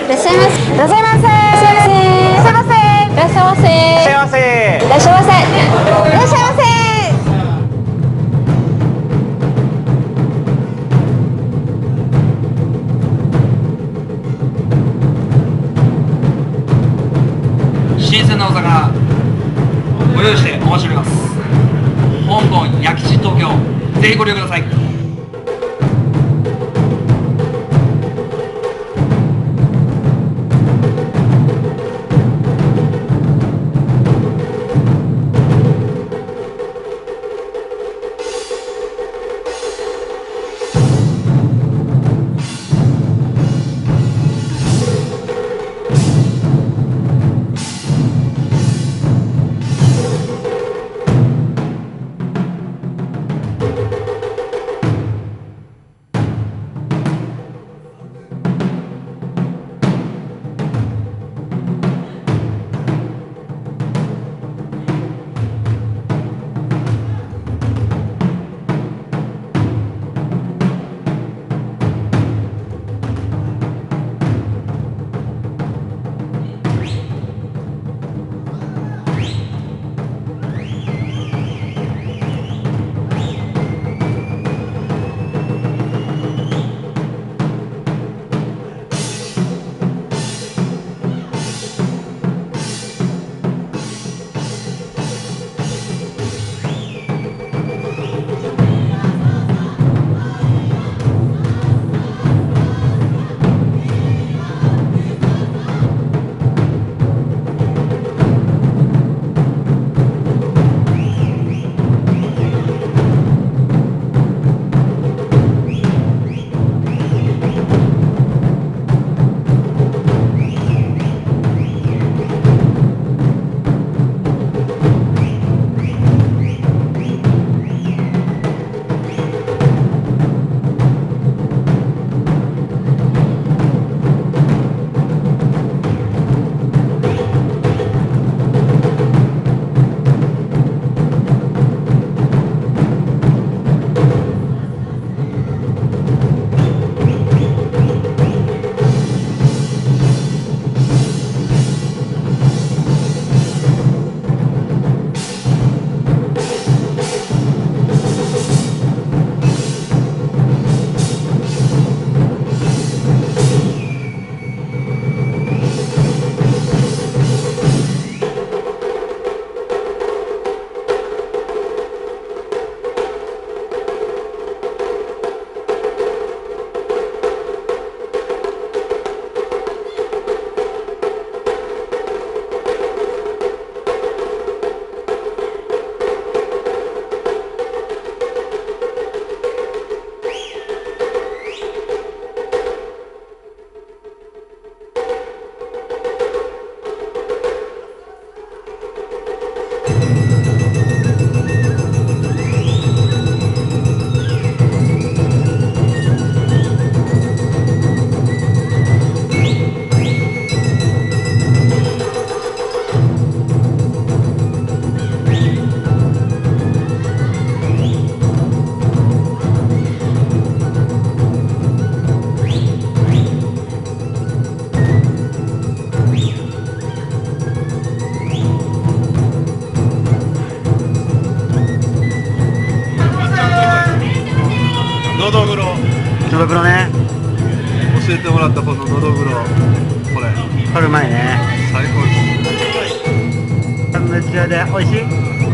らっしゃいませ。いらっしゃいませ。いらっしゃいませ。いらっしゃいませ。いらっしゃいませ。いらっしゃいませ。いらっしゃいませ。 新鮮なお魚ご用意してお待ちしております。香港焼き地東京、ぜひご利用ください。 のどぐろ。 のどぐろね。 教えてもらったこののどぐろ。これ。 これうまいね。 最高です。 めっちゃで美味しい。